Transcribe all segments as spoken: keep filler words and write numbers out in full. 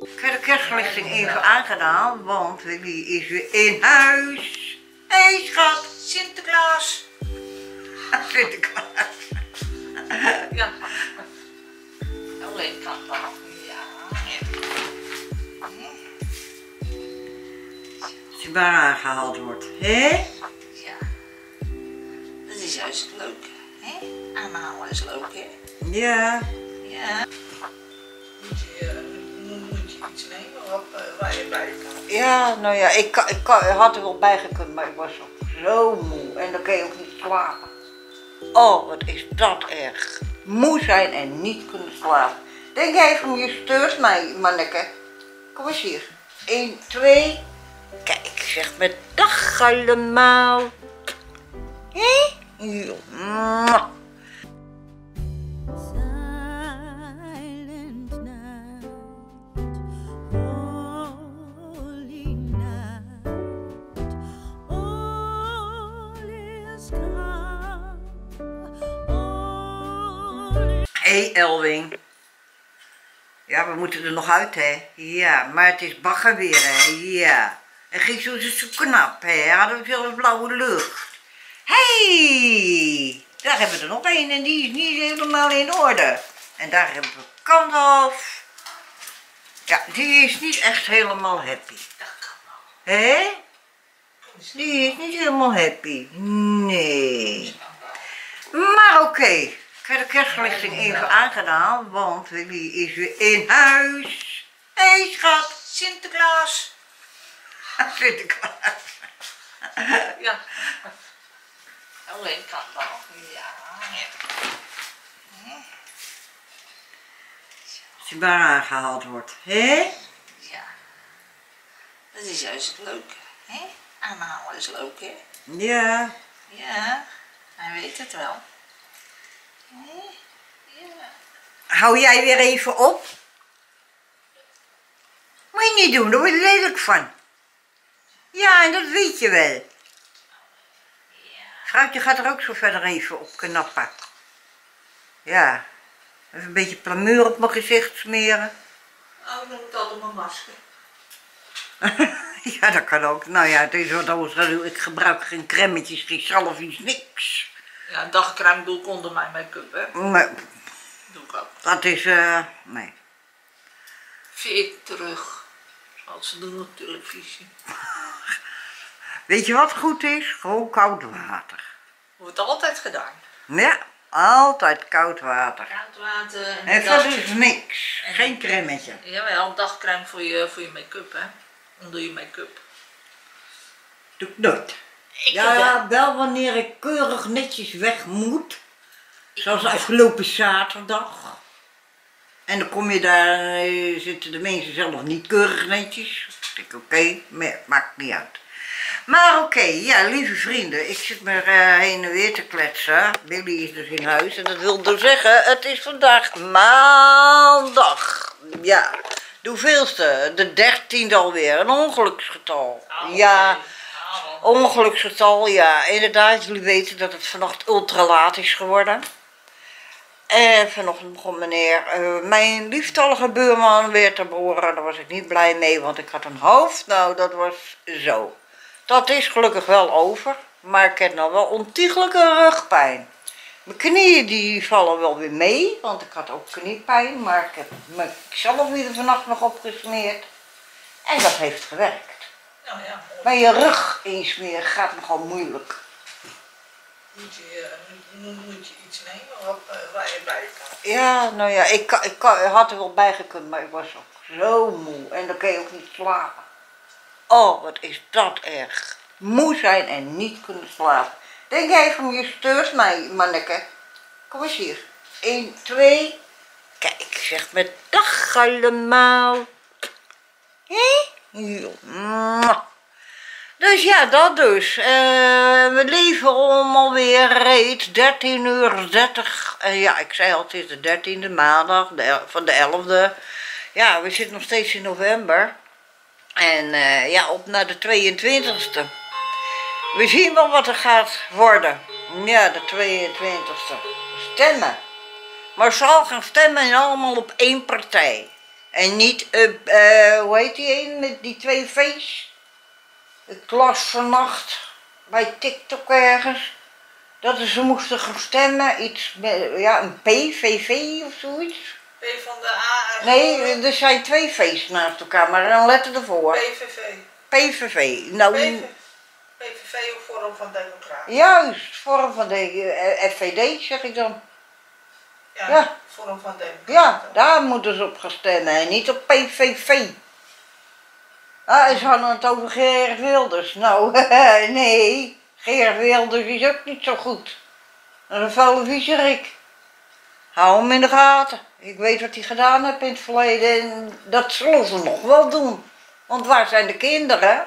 Ik heb de kerstverlichting even aangedaan, want Willy is weer in huis. Hé hey, schat. Sinterklaas. Sinterklaas. Ja. Alleen kan dat. Ja. Als hij maar aangehaald wordt, hè? Ja. Dat is juist leuk, hè? Aanhalen is leuk, hè? Ja. Ja. Moet je, moet je iets nemen wat, uh, waar je bij kan? Ja, nou ja, ik, ik, ik had er wel bij gekund, maar ik was zo moe en dan kan je ook niet slapen. Oh, wat is dat erg. Moe zijn en niet kunnen slapen. Denk even, je steurt mij, manneke. Kom eens hier. Eén, twee. Kijk, zeg me dag allemaal. Hé? Ja. Hé hey Elwing. Ja, we moeten er nog uit, hè? Ja, maar het is bagger weer, hè? Ja. En gisteren was het zo knap, hè? Hadden we zelfs blauwe lucht. Hé! Hey, daar hebben we er nog één en die is niet helemaal in orde. En daar hebben we Kandalf. Ja, die is niet echt helemaal happy. Hé? Die is niet helemaal happy. Nee. Maar oké. Okay. Ik heb de kerstverlichting even aangedaan, want Willy is weer in huis. Hé hey, schat. Sinterklaas. Sinterklaas. Ja. Alleen kan dat. Ja. Als hij maar aangehaald wordt, hè? Ja. Dat is juist leuk, hè? Aanhalen is leuk, hè? Ja. Ja. Hij weet het wel. Ja. Hou jij weer even op? Moet je niet doen, daar word je lelijk van. Ja, en dat weet je wel. Vrouwtje gaat er ook zo verder even op knappen. Ja. Even een beetje plamuur op mijn gezicht smeren. Oh, dan moet altijd mijn masker. Ja, dat kan ook. Nou ja, het is wat anders. Ik gebruik geen cremmetjes, geen salfjes, niks. Ja, een dagcrème doe ik onder mijn make-up, hè? Maar, Doe ik ook. dat is, eh, uh, nee. Veer terug. Zoals ze doen op televisie. Weet je wat goed is? Gewoon koud water. Wordt altijd gedaan. Ja, altijd koud water. Koud water. En, en dat is niks. En geen cremmetje. Jawel, een dagcrème voor je, voor je make-up, hè? Onder je make-up. Doe ik nooit. Ik ja, ja, wel wanneer ik keurig netjes weg moet. Zoals afgelopen zaterdag. En dan kom je daar, eh, zitten de mensen zelf niet keurig netjes. Ik denk oké, okay, maar maakt niet uit. Maar oké, okay, ja lieve vrienden, ik zit maar uh, heen en weer te kletsen. Billy is dus in huis en dat wil dus zeggen, het is vandaag maandag. Ja, de hoeveelste? De dertiende alweer, een ongeluksgetal. Oh, ja. Ongeluksgetal, ja, inderdaad. Jullie weten dat het vannacht ultra laat is geworden. En vanochtend begon meneer, uh, mijn lieftallige buurman weer te boren. Daar was ik niet blij mee, want ik had een hoofd. Nou, dat was zo. Dat is gelukkig wel over, maar ik heb nog wel ontiegelijke rugpijn. Mijn knieën die vallen wel weer mee, want ik had ook kniepijn. Maar ik heb mezelf weer vannacht nog opgesmeerd. En dat heeft gewerkt. Nou ja, maar je rug insmeren gaat nogal moeilijk. Moet je, moet, moet je iets nemen wat, uh, waar je bij kan? Ja, nou ja, ik, ik, ik had er wel bij gekund, maar ik was ook zo moe. En dan kan je ook niet slapen. Oh, wat is dat erg. Moe zijn en niet kunnen slapen. Denk even, je steurt mij, manneke. Kom eens hier. Eén, twee. Kijk, zeg me dag allemaal. Hé? Ja. Dus ja, dat dus. Uh, we leven om alweer reeds dertien uur dertig. Uh, ja, ik zei al, het is de dertiende maandag de van de elfde. Ja, we zitten nog steeds in november. En uh, ja, op naar de tweeëntwintigste. We zien wel wat er gaat worden. Ja, de tweeëntwintigste. Stemmen. Maar zal gaan stemmen en allemaal op één partij. En niet, uh, uh, hoe heet die een met die twee V's? Ik las vannacht bij TikTok ergens dat ze moesten gaan stemmen, iets met, ja, een P, V V of zoiets. P van de A. Nee, er zijn twee V's naast elkaar, maar een letter ervoor. P V V. P V V. Nou, P V V of Forum van Democraten. juist, Forum van de uh, F V D zeg ik dan. Ja, Ja. Forum van Democraten. Ja, daar moeten ze op gaan stemmen en niet op P V V. Ah, ze hadden het over Geert Wilders. Nou, nee, Geert Wilders is ook niet zo goed. Dat is een vuile viezerik. Hou hem in de gaten. Ik weet wat hij gedaan heeft in het verleden en dat zullen ze nog wel doen. Want waar zijn de kinderen?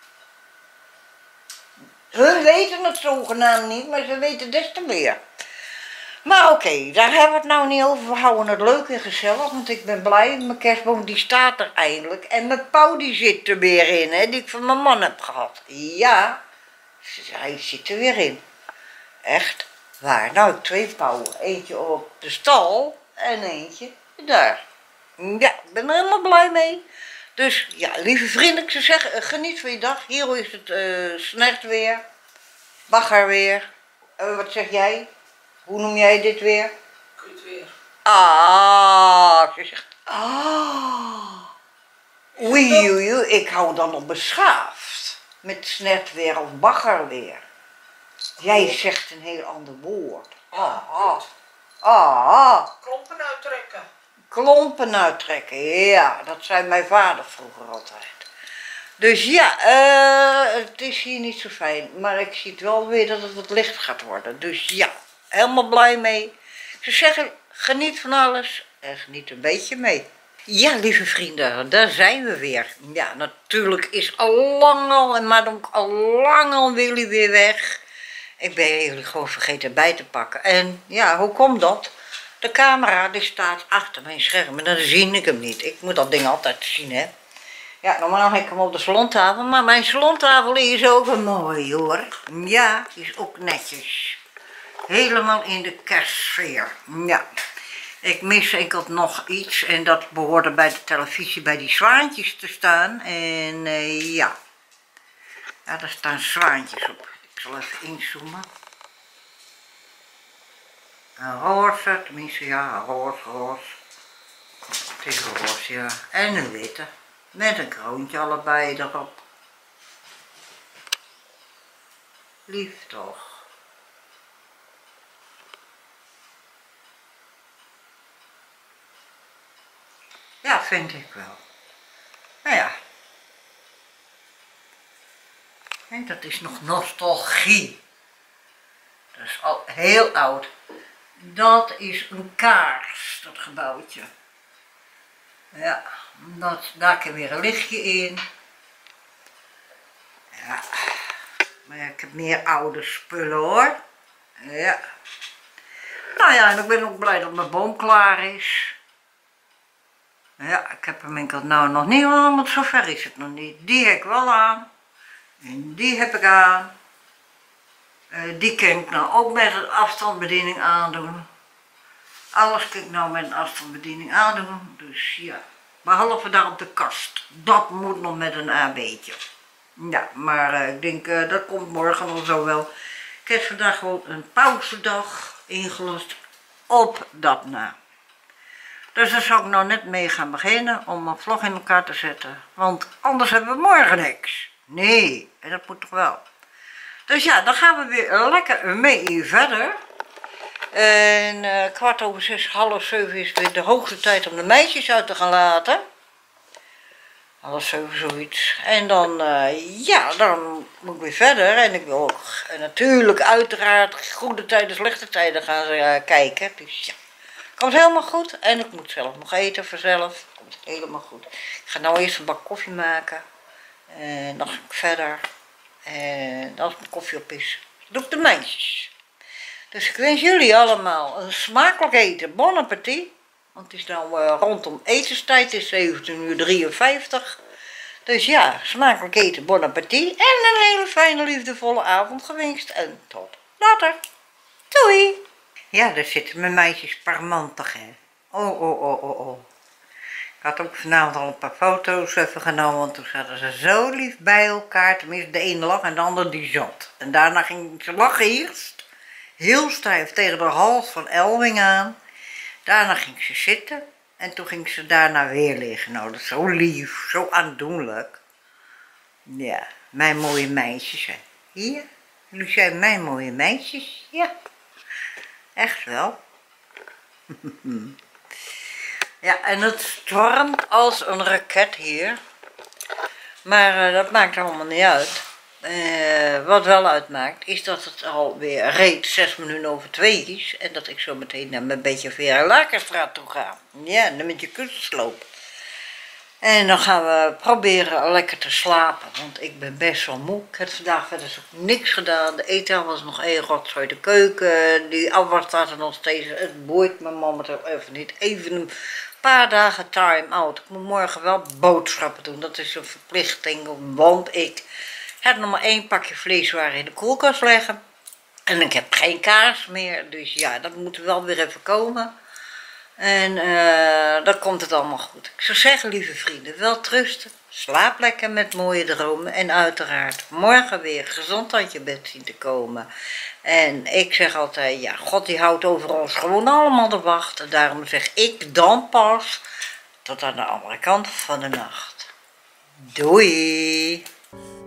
Hun weten het zogenaamd niet, maar ze weten des te meer. Maar oké, okay, daar hebben we het nou niet over. We houden het leuk en gezellig, want ik ben blij. Mijn kerstboom die staat er eindelijk. En mijn pauw die zit er weer in, hè, die ik van mijn man heb gehad. Ja, hij zit er weer in. Echt waar. Nou, ik heb twee pauwen. Eentje op de stal en eentje daar. Ja, ik ben er helemaal blij mee. Dus ja, lieve vrienden, ik zou zeggen, geniet van je dag. Hier is het uh, slecht weer. Bagger weer. Uh, wat zeg jij? Hoe noem jij dit weer? Kut weer. Ah, ze zegt, ah. Oei, oei, oei, ik hou dan nog beschaafd. Met snetweer of baggerweer. Jij zegt een heel ander woord. Ah, ah. Ah. Klompen uittrekken. Klompen uittrekken, ja, dat zei mijn vader vroeger altijd. Dus ja, uh, het is hier niet zo fijn, maar ik zie het wel weer dat het wat licht gaat worden. Dus ja, helemaal blij mee. Ze zeggen, geniet van alles en geniet een beetje mee. Ja, lieve vrienden, daar zijn we weer. Ja, natuurlijk is al lang al, maar ook al lang al Willy weer weg. Ik ben jullie gewoon vergeten bij te pakken. En ja, hoe komt dat? De camera die staat achter mijn scherm en dan zie ik hem niet. Ik moet dat ding altijd zien, hè. Ja, normaal heb ik hem op de salontafel, maar mijn salontafel is ook een mooi, hoor. Ja, is ook netjes. Helemaal in de kerstsfeer. Ja. Ik mis enkel nog iets en dat behoorde bij de televisie bij die zwaantjes te staan. En uh, ja. Ja, daar staan zwaantjes op. Ik zal even inzoomen. Een roze, tenminste ja, roze, roze. Het is roze, ja. En een witte. Met een kroontje allebei erop. Lief toch. Ja, vind ik wel. Nou ja. En dat is nog nostalgie. Dat is al heel oud. Dat is een kaars, dat gebouwtje. Ja, dat, daar kan weer een lichtje in. Ja, maar ja, ik heb meer oude spullen hoor. Ja. Nou ja, en ik ben ook blij dat mijn boom klaar is. Ja, ik heb hem enkel nou nog niet aan, want zover is het nog niet. Die heb ik wel aan. En die heb ik aan. Uh, die kan ik nou ook met een afstandsbediening aandoen. Alles kan ik nou met een afstandsbediening aandoen. Dus ja, behalve daar op de kast. Dat moet nog met een A B'tje. Ja, maar uh, ik denk uh, dat komt morgen of zo wel. Ik heb vandaag gewoon een pauzedag ingelast op dat na. Dus daar zou ik nou net mee gaan beginnen om mijn vlog in elkaar te zetten. Want anders hebben we morgen niks. Nee, en dat moet toch wel. Dus ja, dan gaan we weer lekker mee verder. En uh, kwart over zes, half zeven is weer de hoogste tijd om de meisjes uit te gaan laten. Half zeven zoiets. En dan, uh, ja, dan moet ik weer verder. En ik wil ook uh, natuurlijk uiteraard goede tijden, slechte tijden gaan uh, kijken. Dus ja, komt helemaal goed. En ik moet zelf nog eten vanzelf. Komt helemaal goed. Ik ga nou eerst een bak koffie maken. En dan ga ik verder. En als mijn koffie op is, doe ik de meisjes. Dus ik wens jullie allemaal een smakelijk eten. Bon appétit. Want het is nou uh, rondom etenstijd, het is zeventien uur drieënvijftig. Dus ja, smakelijk eten, bon appétit. En een hele fijne, liefdevolle avond gewenst. En tot later. Doei. Ja, daar zitten mijn meisjes parmantig, hè. Oh, oh, oh, oh, oh. Ik had ook vanavond al een paar foto's even genomen, want toen zaten ze zo lief bij elkaar. Tenminste, de ene lag en de ander die zat. En daarna ging ze lachen eerst, heel stijf tegen de hals van Elwing aan. Daarna ging ze zitten en toen ging ze daarna weer liggen. Nou, dat is zo lief, zo aandoenlijk. Ja, mijn mooie meisjes, hè. Hier, jullie zijn mijn mooie meisjes, ja. Echt wel. Ja, en het stormt als een raket hier. Maar uh, dat maakt allemaal niet uit. Uh, wat wel uitmaakt, is dat het alweer reeds zes minuten over twee is. En dat ik zo meteen naar mijn beetje Vera Lakenstraat toe ga. Ja, dan met je kustensloop. En dan gaan we proberen lekker te slapen. Want ik ben best wel moe. Ik heb vandaag verder ook niks gedaan. De eten was nog één rotzooi. De keuken, die afwas staat er nog steeds. Het boeit me momenteel even niet. Even een paar dagen time-out. Ik moet morgen wel boodschappen doen. Dat is een verplichting. Want ik heb nog maar één pakje vleeswaren in de koelkast leggen. En ik heb geen kaas meer. Dus ja, dat moet wel weer even komen. En uh, dan komt het allemaal goed. Ik zou zeggen, lieve vrienden, wel trusten. Slaap lekker met mooie dromen. En uiteraard morgen weer gezond uit je bed zien te komen. En ik zeg altijd, ja, God die houdt over ons gewoon allemaal de wacht. En daarom zeg ik dan pas tot aan de andere kant van de nacht. Doei!